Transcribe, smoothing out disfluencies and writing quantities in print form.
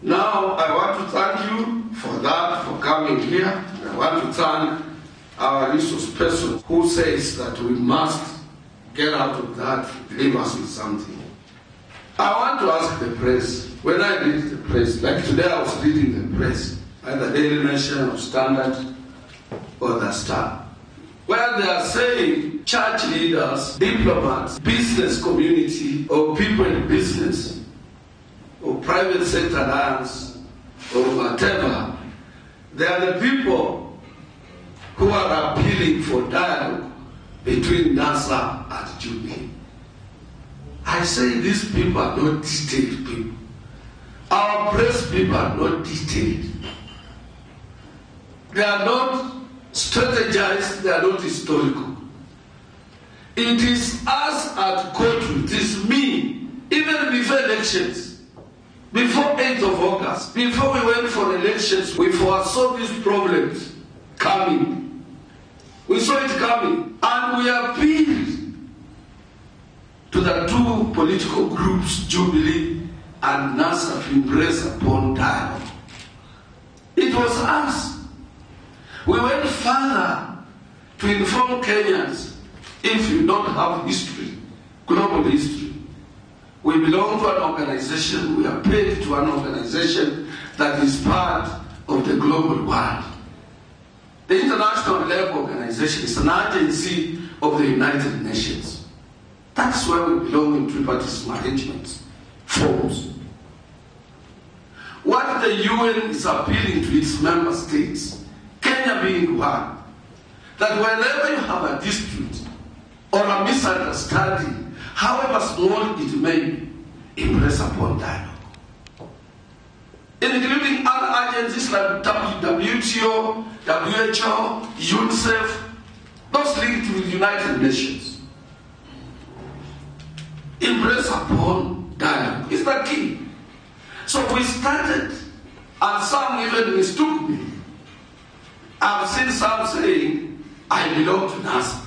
Now, I want to thank you for that, for coming here. I want to thank our resource person who says that we must get out of that, leave us with something. I want to ask the press, when I read the press, like today I was reading the press, either Daily Nation or Standard or The Star, where they are saying church leaders, diplomats, business community, or people in business, or private sector alliance, or whatever, they are the people who are appealing for dialogue between NASA and Jubilee. I say these people are not detailed people. Our press people are not detailed. They are not strategized, they are not historical. It is us at Kotu, it is me, even before elections, before 8th of August, before we went for elections, we foresaw these problems coming. We saw it coming, and we appealed to the two political groups, Jubilee and NASA, to embrace upon dialogue. It was us. We went further to inform Kenyans, if you don't have history, global history, we belong to an organization, we are paid to an organization that is part of the global world. The International Labour Organization is an agency of the United Nations. That's where we belong in tripartite arrangements, forms. What the UN is appealing to its member states, Kenya being one, that whenever you have a dispute or a misunderstanding, however small it may be, impress upon dialogue. Including other agencies like WTO, WHO, UNICEF, those linked with the United Nations. Impress upon dialogue is the key. So we started, and some even mistook me. I've seen some saying, I belong to NASA.